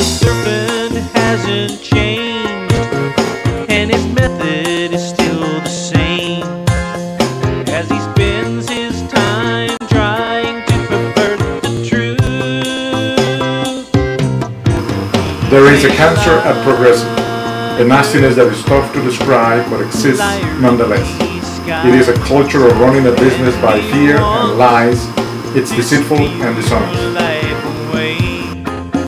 serpent hasn't changed, and his method is still the same, as he spends his time trying to pervert the truth. There is a cancer at Progressive, a nastiness that is tough to describe but exists nonetheless. It is a culture of running a business by fear and lies. It's deceitful and dishonest.